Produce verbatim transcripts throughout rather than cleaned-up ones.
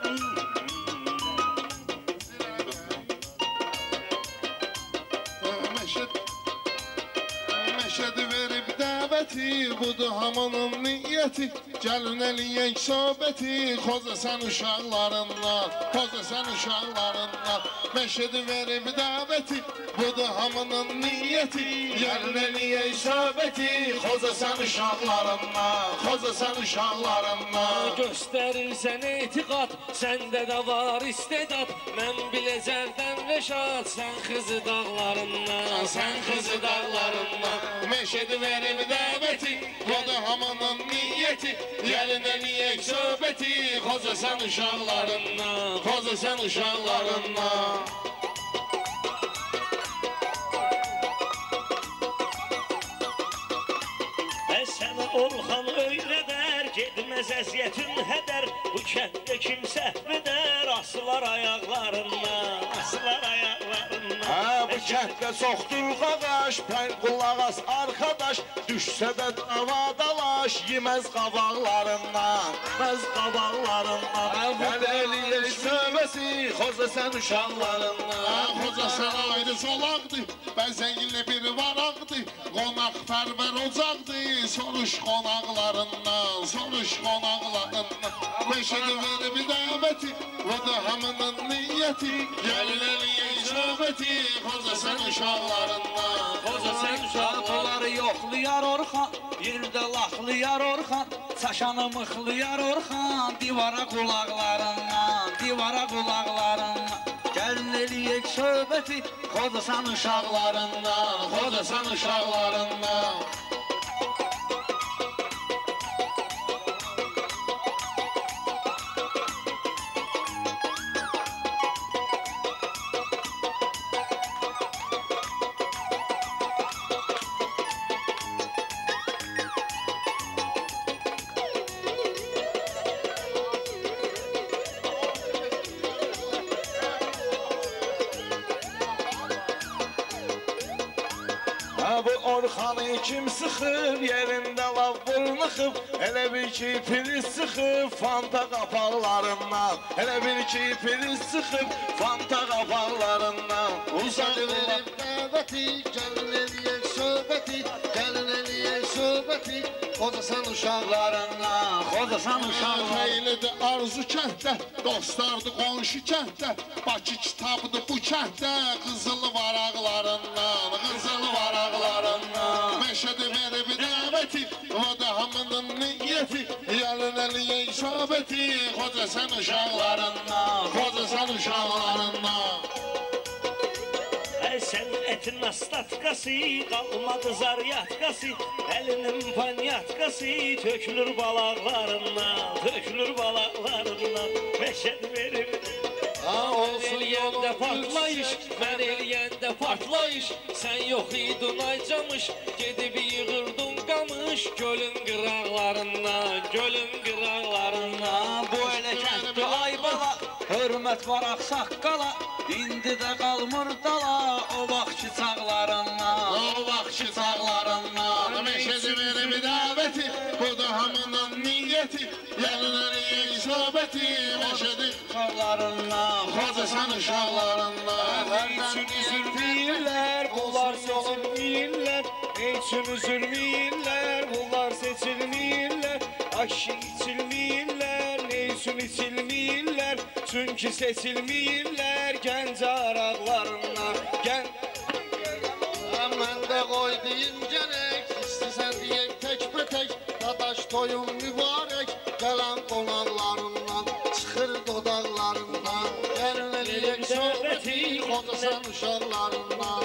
Məşədi verib dəvəti, budur hamının niyyəti. Gəlin eləyək söhbəti, Xocasən uşaqlarından, Xocasən uşaqlarından. Məşədi verib dəvəti, budur hamının niyyəti. Gəlin eləyək söhbəti, Xocasən uşaqlarından, Xocasən uşaqlarından. Göstərirsən etiqat, səndə də var istedad. Mən biləcərdən Rəşad, sən Xızı dağlarından, sən Xızı dağlarından. Məşədi verib dəvəti, budur hamının niyyəti. Gəlin eləyək söhbəti, Xocasən uşaqlarından, Xocasən uşaqlarından. Sənə Orxan öyrədər, gedməz əziyyətin hədər. Bu kənddə kim səhv edər, asılar ayaqlarından, asılar ayaqlarından. Hə, bu kənddə çoxdur qaqaş, pəng qulağas arkadaş. Düşsə də davadalaş, yeməz qabaqlarından, yeməz qabaqlarından. Gəl eləyək söhbəsi, Xocasən uşaqlarından. Xocasən ayrı zolaqdır, bəzəyinlə bir varaqdır. Qonaq pərvər ocaqdır, soruş qonaqlarından, soruş qonaqlarından. Məşədi verib dəvəti, o da hamının niyyəti. Gəlin eləyək söhbəti, Xocasən uşaqlarından, Xocasən uşaqları yoxlayar Orxan, yerdə laxlayar Orxan. Çaşanı mıxlayar Orxan, divara qulaqlarından, divara qulaqlarından. Gəlin eləyək söhbəti, Xocasən uşaqlarından, Xocasən uşaqlarından. Bu Orxanı kim sıxıb, yerində lav vurnuxub. Elə bil ki priz sıxıb, fanta qapaqlarından. Elə bil ki priz sıxıb, fanta qapaqlarından. Uzaq verib dəvəti, gəlin eləyək söhbəti. Gəlin eləyək söhbəti, Xocasən uşaqlarından, Xocasən uşaqlarından. Xeylidir arzu kənddə, dostlardır qonşu kənddə. Bakı kitabıdır bu kənddə, qızıl varaqlarından, qızıl varaqlarından. Məşədi verib dəvəti, o da hamının niyyəti. Gəlin eləyək söhbəti, Xocasən uşaqlarından, Xocasən uşaqlarından. Sən ətin astatkası, qalmadı zaryatqası. Əlinin panyatkası, tökülür balaqlarından, tökülür balaqlarından. Məşəd verib Mən eləyəndə partlayış, mən eləyəndə partlayış. Sən yox idin aycamış, gedib yığırdın qamış. Gölün qıraqlarından, gölün qıraqlarından. Bu elə kənddir ay bala, hörmət var ağsaqqala. İndi də qalmır dala, o vaxtki çağlarından, o vaxtki çağlarından. Məşədi verib dəvəti, bu da hamının niyyəti. Gəlin eləyək söhbəti, Məşədi uşaqlarından, Xocasən uşaqlarından. Üçün üzülməyirlər, bunlar seçilməyirlər. Üçün üzülməyirlər, bunlar seçilməyirlər. Aşı içilməyirlər, ne üçün içilməyirlər? Çünki seçilməyirlər gənc araqlarından. Mən də qoy deyim gərək, istəsən deyək tək-bətək. Dadaş toyun mübarək, gələn qonaqlarından, çıxır dodaqlarından. Gəlin eləyək söhbəti, Xocasən uşaqlarından.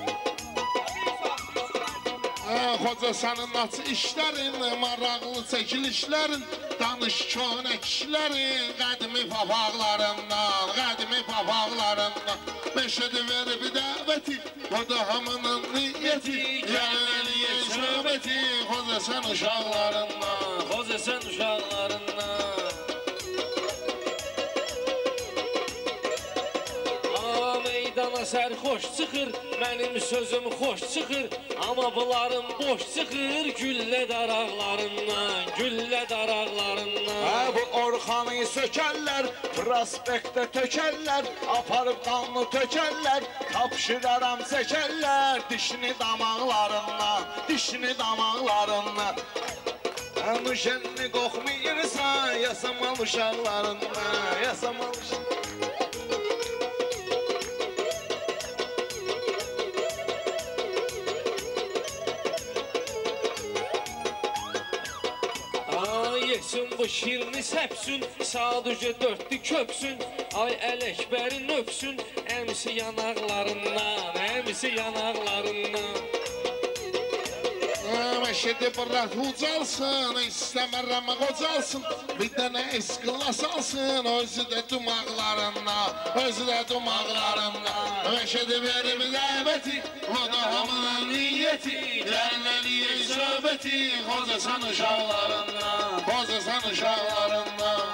Xocasanın açı işlərin, maraqlı çəkilişlərin. Danış könə kişilərin, qədimi papaqlarından, qədimi papaqlarından. Məşədi verib dəvəti, o da hamının niyyəti. Gəlin eləyək söhbəti, Xocasən uşaqlarından, Xocasən uşaqlarından. Meydana sərxoş çıxır, mənim sözüm xoş çıxır, amma bunların boş çıxır, güllə daraqlarından, güllə daraqlarından. Hə, bu Orxanı sökərlər, prospektdə tökərlər, aparıb qanlı tökərlər, tapşıraram çəkərlər, dişini damaqlarından, dişini damaqlarından. Nuşenni qoxmayırsan, yasamal uşaqlarından, yasamal uşaqlarından. Yesin bu şirini səpsün, sadəcə dörtlü köpsün, ay Ələkbərin öpsün, əmsi yanaqlarından, əmsi yanaqlarından. Məşədi bırak ucalsın, istəmərəm qocalsın, bir dənə eskılas alsın, özü də dumaqlarından, özü də dumaqlarından. Məşədi verim dəvəti, o da hamının niyyəti, gəlməliyik söhbəti, qozasan uşaqlarından, qozasan uşaqlarından.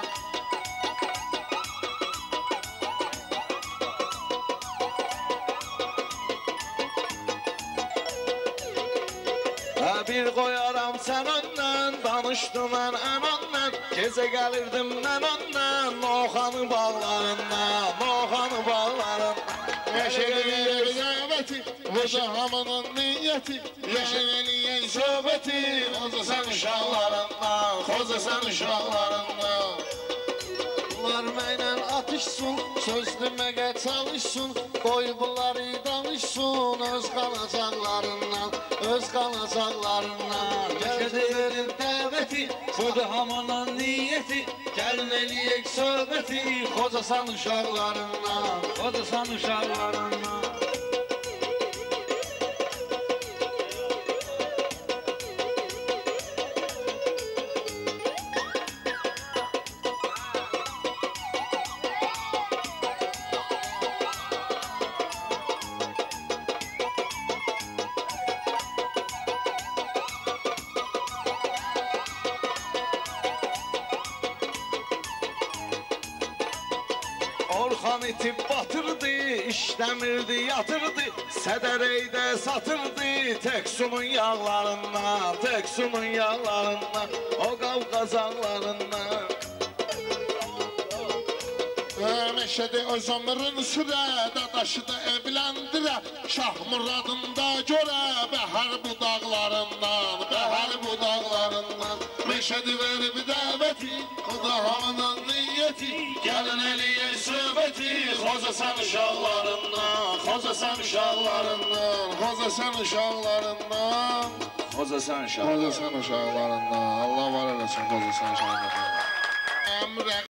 Bir qoyaram sən öndən, danışdım mən əməndən, gecə gəlirdim mən öndən, Noxanı bağlarından, Noxanı bağlarından. Məşədi verir dəvəti, bu da hamının niyyəti, gəlməliyik söhbəti, qozasan uşaqlarından, qozasan uşaqlarından. Bunlar mənlə atışsın, söz deməyə çalışsın, qoy bunları danışsın, öz qalacaqlarından, öz qalacaqlarından. Gəldi verin dəvəti, bu da hamının niyyəti, gəlin eləyək söhbəti, qozasan uşaqlarından, qozasan uşaqlarından. Orxan itib batırdı, işləmirdi, yatırdı, Sədəreydə satırdı, Teksunun yağlarından, Teksunun yağlarından, o Qavqazaqlarından. Məşədi öz ömrün sürə, dadaşı da evləndirə, Şah Muradında görə, bəhər budaqlarından, bəhər budaqlarından. Məşədi verib dəvəti, o da hamının niyyəti, gəlin eləyək söhbəti, Xozasan uşaqlarından, Xozasan uşaqlarından, Xozasan uşaqlarından, Xozasan uşaqlarından, Allah var eləsin Xozasan uşaqlarından. Əmrə